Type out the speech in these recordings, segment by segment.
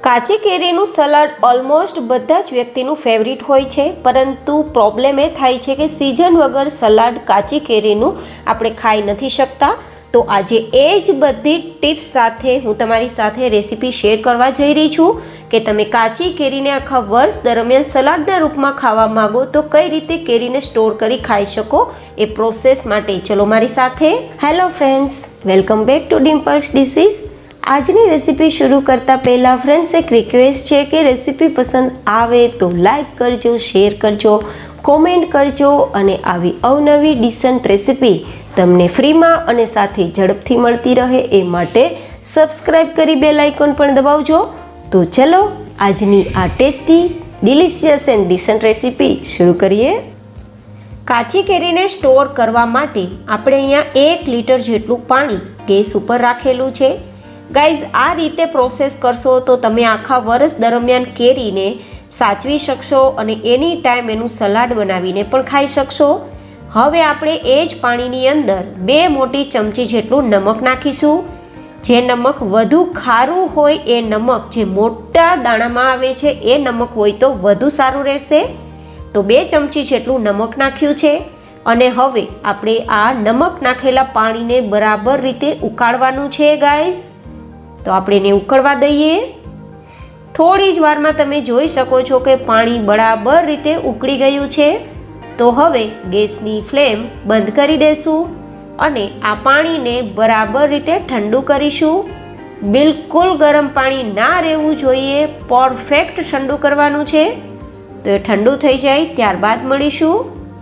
કાચી કેરીનું salad almost બધા જ વ્યક્તિનું ફેવરિટ હોય છે, પરંતુ પ્રોબ્લેમ એ થાય છે કે સિઝન વગર સલાડ કાચી કેરીનું આપણે ખાઈ નથી શકતા. તો આજે એ જ બધી ટિપ્સ સાથે હું તમારી સાથે રેસીપી શેર કરવા જઈ રહી છું કે તમે કાચી કેરીને આખા વર્ષ દરમિયાન સલાડના રૂપમાં ખાવા માંગો તો કઈ રીતે કેરીને સ્ટોર કરી ખાઈ શકો એ પ્રોસેસ માટે ચલો મારી સાથે. Hello friends, welcome back to Dimple's dishes. આજની રેસીપી શરૂ કરતાં પહેલાં ફ્રેન્ડ્સ એક રિક્વેસ્ટ છે કે રેસીપી પસંદ આવે તો લાઈક કરજો, શેર કરજો, કોમેન્ટ કરજો અને આવી અવનવી ડિસન્ટ રેસીપી તમને ફ્રીમાં અને સાથે ઝડપથી મળતી રહે એ માટે સબસ્ક્રાઈબ કરી બેલ આઇકોન પણ દબાવજો. તો ચલો આજની આ tasty, delicious and decent recipe શરૂ કરીએ. કાચી કેરીને સ્ટોર કરવા માટે આપણે અહીંયા 1 લીટર જેટલું પાણી ગેસ ઉપર રાખેલું છે. ગાઈઝ, આ રીતે પ્રોસેસ કરશો તો તમે આખા વર્ષ દરમિયાન કેરીને સાચવી શકશો અને એની ટાઈમ એનું સલાડ બનાવીને પણ ખાઈ શકશો. હવે આપણે એ જ પાણીની અંદર 2 મોટી ચમચી જેટલું નમક નાખીશું. જે નમક વધુ ખારું હોય એ નમક, જે મોટા દાણામાં આવે છે એ નમક હોય તો વધુ સારું રહેશે. તો 2 ચમચી જેટલું નમક નાખ્યું છે અને હવે આપણે આ નમક નાખેલા પાણીને બરાબર રીતે ઉકાળવાનું છે. ગાઈઝ, તો આપણે એને ઉકળવા દઈએ. થોડી જ વારમાં તમે જોઈ શકો છો કે પાણી બરાબર રીતે ઉકળી ગયું છે. તો હવે ગેસની ફ્લેમ બંધ કરી દેશું અને આ પાણીને બરાબર રીતે ઠંડુ કરીશું. બિલકુલ ગરમ પાણી ના રહેવું જોઈએ, પરફેક્ટ ઠંડુ કરવાનું છે. તો એ ઠંડુ થઈ જાય ત્યારબાદ મળીશું.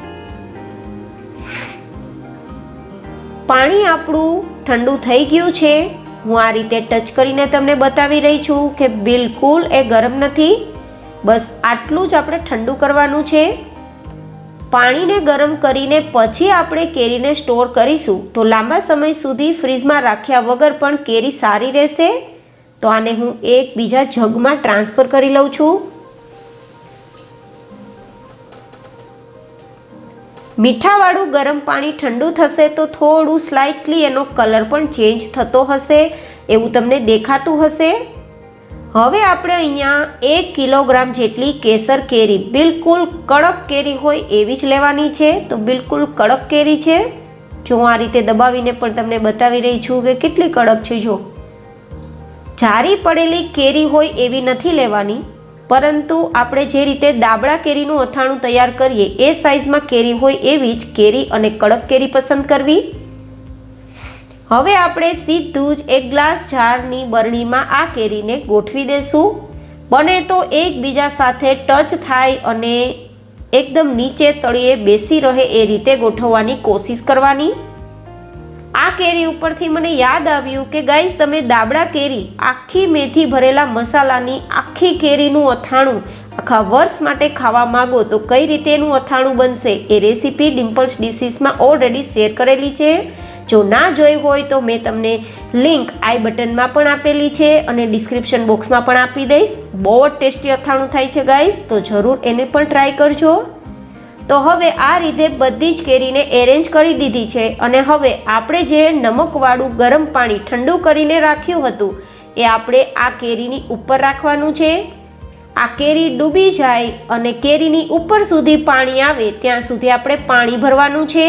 પાણી આપણું ઠંડુ થઈ ગયું છે. હું આ રીતે ટચ કરીને તમને બતાવી રહી છું કે બિલકુલ એ ગરમ નથી. બસ આટલું જ આપણે ઠંડુ કરવાનું છે. પાણીને ગરમ કરીને પછી આપણે કેરીને સ્ટોર કરીશું તો લાંબા સમય સુધી ફ્રીજમાં રાખ્યા વગર પણ કેરી સારી રહેશે. તો આને હું એક બીજા જગમાં ટ્રાન્સફર કરી લઉં છું. મીઠાવાળું ગરમ પાણી ઠંડુ થશે તો થોડું સ્લાઇટલી એનો કલર પણ ચેન્જ થતો હશે, એવું તમને દેખાતું હશે. હવે આપણે અહીંયા 1 કિલોગ્રામ જેટલી કેસર કેરી, બિલકુલ કડક કેરી હોય એવી જ લેવાની છે. તો બિલકુલ કડક કેરી છે. જો હું આ રીતે દબાવીને પણ તમને બતાવી રહી છું કે કેટલી કડક છે. જો જારી પડેલી કેરી હોય એવી નથી લેવાની, પરંતુ આપણે જે રીતે દાબડા કેરીનું અથાણું તૈયાર કરીએ એ સાઈઝમાં કેરી હોય એવી જ કેરી અને કડક કેરી પસંદ કરવી. હવે આપણે સીધું જ 1 ગ્લાસ જારની બરણીમાં આ કેરીને ગોઠવી દેશું. બને તો એકબીજા સાથે ટચ થાય અને એકદમ નીચે તળિયે બેસી રહે એ રીતે ગોઠવવાની કોશિશ કરવાની. આ કેરી ઉપરથી મને યાદ આવ્યું કે ગાઈઝ, તમે દાબડા કેરી, આખી મેથી ભરેલા મસાલાની આખી કેરીનું અથાણું આખા વર્ષ માટે ખાવા માંગો તો કઈ રીતે એનું અથાણું બનશે એ રેસીપી ડિમ્પલ્સ ડિશિસમાં ઓલરેડી શેર કરેલી છે. જો ના જોઈ હોય તો મેં તમને લિંક આઈ બટનમાં પણ આપેલી છે અને ડિસ્ક્રિપ્શન બોક્સમાં પણ આપી દઈશ. બહુ જ ટેસ્ટી અથાણું થાય છે ગાઈઝ, તો જરૂર એને પણ ટ્રાય કરજો. તો હવે આ રીતે બધી જ કેરીને એરેન્જ કરી દીધી છે અને હવે આપણે જે નમકવાળું ગરમ પાણી ઠંડુ કરીને રાખ્યું હતું એ આપણે આ કેરીની ઉપર રાખવાનું છે. આ કેરી ડૂબી જાય અને કેરીની ઉપર સુધી પાણી આવે ત્યાં સુધી આપણે પાણી ભરવાનું છે.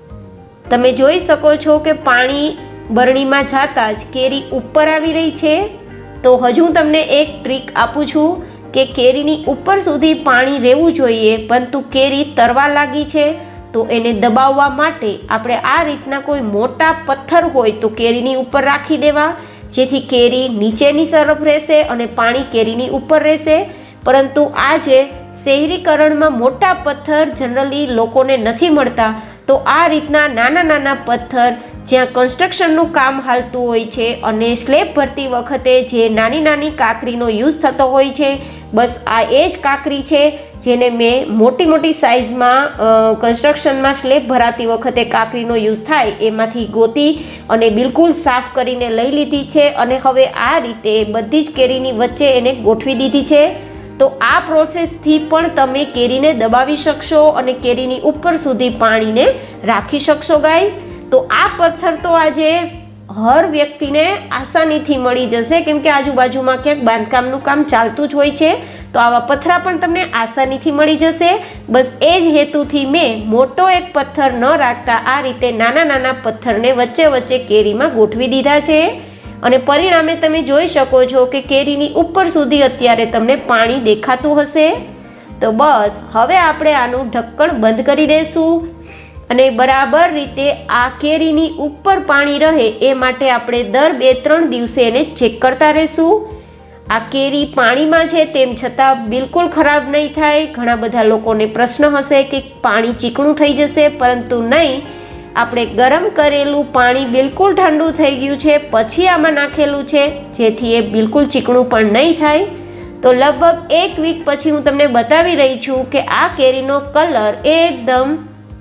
તમે જોઈ શકો છો કે પાણી બરણીમાં જાતા જ કેરી ઉપર આવી રહી છે. તો હજુ તમને એક ટ્રીક આપું છું કે કેરીની ઉપર સુધી પાણી રહેવું જોઈએ, પરંતુ કેરી તરવા લાગી છે તો એને દબાવવા માટે આપણે આ રીતના કોઈ મોટા પથ્થર હોય તો કેરીની ઉપર રાખી દેવા, જેથી કેરી નીચેની તરફ રહેશે અને પાણી કેરીની ઉપર રહેશે. પરંતુ આ જે શહેરીકરણમાં મોટા પથ્થર જનરલી લોકોને નથી મળતા, તો આ રીતના નાના નાના પથ્થર જ્યાં કન્સ્ટ્રક્શનનું કામ હાલતું હોય છે અને સ્લેબ ભરતી વખતે જે નાની નાની કાંકરીનો યુઝ થતો હોય છે, બસ આ એ જ કાંકરી છે જેને મેં મોટી મોટી સાઇઝમાં કન્સ્ટ્રક્શનમાં સ્લેબ ભરાતી વખતે કાંકરીનો યુઝ થાય એમાંથી ગોતી અને બિલકુલ સાફ કરીને લઈ લીધી છે. અને હવે આ રીતે બધી જ કેરીની વચ્ચે એને ગોઠવી દીધી છે. તો આ પ્રોસેસથી પણ તમે કેરીને દબાવી શકશો અને કેરીની ઉપર સુધી પાણીને રાખી શકશો ગાઈઝ. તો આ પથ્થર તો આજે હર વ્યક્તિને આસાનીથી મળી જશે, કેમ કે આજુબાજુમાં ક્યાંક બાંધકામનું કામ ચાલતું જ હોય છે, તો આવા પથરા પણ તમને આસાનીથી મળી જશે. બસ એ જ હેતુથી મેં મોટો એક પથ્થર ન રાખતા આ રીતે નાના નાના પથ્થરને વચ્ચે વચ્ચે કેરીમાં ગોઠવી દીધા છે. અને પરિણામે તમે જોઈ શકો છો કે કેરીની ઉપર સુધી અત્યારે તમને પાણી દેખાતું હશે. તો બસ હવે આપણે આનું ઢક્કણ બંધ કરી દઈશું અને બરાબર રીતે આ કેરીની ઉપર પાણી રહે એ માટે આપણે દર 2-3 દિવસે એને ચેક કરતા રહીશું. આ કેરી પાણીમાં છે તેમ છતાં બિલકુલ ખરાબ નહીં થાય. ઘણા બધા લોકોને પ્રશ્ન હશે કે પાણી ચીકણું થઈ જશે, પરંતુ નહીં. આપણે ગરમ કરેલું પાણી બિલકુલ ઠંડુ થઈ ગયું છે પછી આમાં નાખેલું છે, જેથી એ બિલકુલ ચીકણું પણ નહીં થાય. તો લગભગ 1 વીક પછી હું તમને બતાવી રહી છું કે આ કેરીનો કલર એકદમ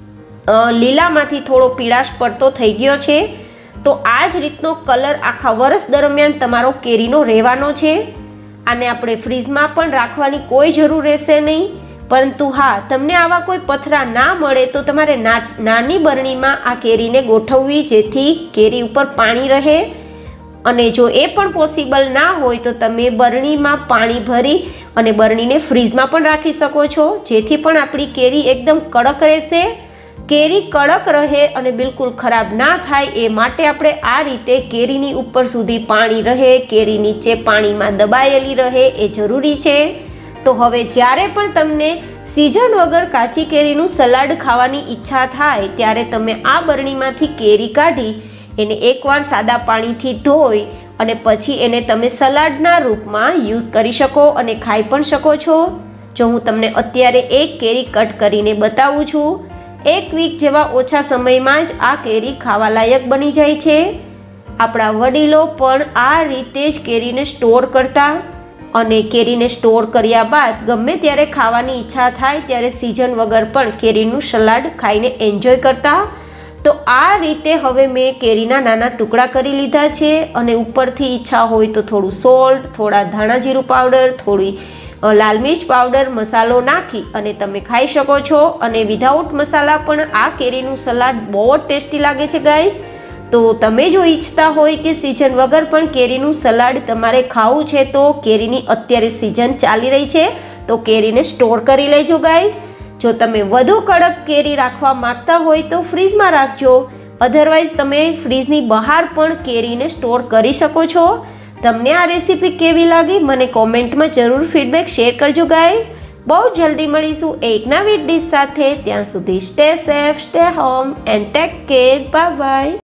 લીલામાંથી થોડો પીળાશ પડતો થઈ ગયો છે. તો આ જ રીતનો કલર આખા વર્ષ દરમિયાન તમારો કેરીનો રહેવાનો છે. આને આપણે ફ્રીજમાં પણ રાખવાની કોઈ જરૂર રહેશે નહીં. પરંતુ હા, તમને આવા કોઈ પથરા ના મળે તો તમારે નાની બરણીમાં આ કેરીને ગોઠવવી, જેથી કેરી ઉપર પાણી રહે. અને જો એ પણ પોસિબલ ના હોય તો તમે બરણીમાં પાણી ભરી અને બરણીને ફ્રીજમાં પણ રાખી શકો છો, જેથી પણ આપણી કેરી એકદમ કડક રહેશે. કેરી કડક રહે અને બિલકુલ ખરાબ ના થાય એ માટે આપણે આ રીતે કેરીની ઉપર સુધી પાણી રહે, કેરી નીચે પાણીમાં દબાયેલી રહે એ જરૂરી છે. તો હવે જ્યારે પણ તમને સિઝન વગર કાચી કેરીનું સલાડ ખાવાની ઈચ્છા થાય ત્યારે તમે આ બરણીમાંથી કેરી કાઢી એને એકવાર સાદા પાણીથી ધોઈ અને પછી એને તમે સલાડના રૂપમાં યુઝ કરી શકો અને ખાઈ પણ શકો છો. જો હું તમને અત્યારે એક કેરી કટ કરીને બતાવું છું. 1 વીક જેવા ઓછા સમયમાં જ આ કેરી ખાવા લાયક બની જાય છે. આપણા વડીલો પણ આ રીતે જ કેરીને સ્ટોર કરતા અને કેરીને સ્ટોર કર્યા બાદ ગમે ત્યારે ખાવાની ઈચ્છા થાય ત્યારે સિઝન વગર પણ કેરીનું સલાડ ખાઈને એન્જોય કરતા. તો આ રીતે હવે મેં કેરીના નાના ટુકડા કરી લીધા છે અને ઉપરથી ઈચ્છા હોય તો થોડું સોલ્ટ, થોડા ધાણા જીરું પાવડર, થોડી લાલ મિર્ચ પાવડર, મસાલો નાખી અને તમે ખાઈ શકો છો. અને વિધાઉટ મસાલા પણ આ કેરીનું સલાડ બહુ જ ટેસ્ટી લાગે છે ગાઈઝ. તો તમે જો ઈચ્છતા હોય કે સિઝન વગર પણ કેરીનું સલાડ તમારે ખાવું છે તો કેરીની અત્યારે સિઝન ચાલી રહી છે તો કેરીને સ્ટોર કરી લેજો ગાઈઝ. જો તમે વધુ કડક કેરી રાખવા માંગતા હોય તો ફ્રીજમાં રાખજો, અધરવાઇઝ તમે ફ્રીજની બહાર પણ કેરીને સ્ટોર કરી શકો છો. તમને આ રેસીપી કેવી લાગી મને કોમેન્ટમાં જરૂર ફીડબેક શેર કરજો ગાઈઝ. બહુ જલ્દી મળીશું એક નવી ડીશ સાથે. ત્યાં સુધી stay safe, stay home and take care. Bye by.